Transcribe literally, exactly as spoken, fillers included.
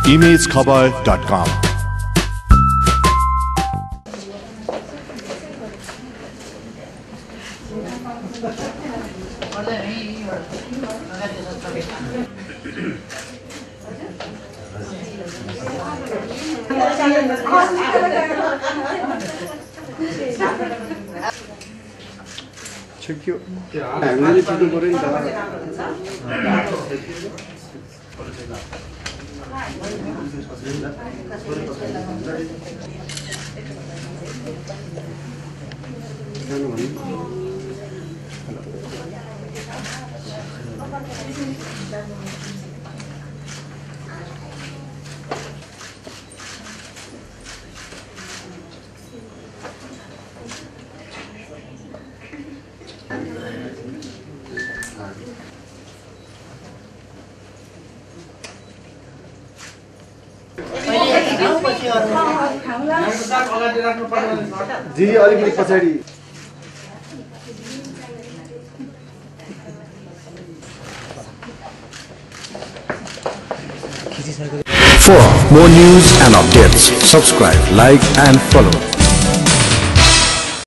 Image खबर dot com. Çekiyor. Yani öyle bir numarayı daha. जी अलिकति पछाडि For more news and updates, subscribe, like and follow.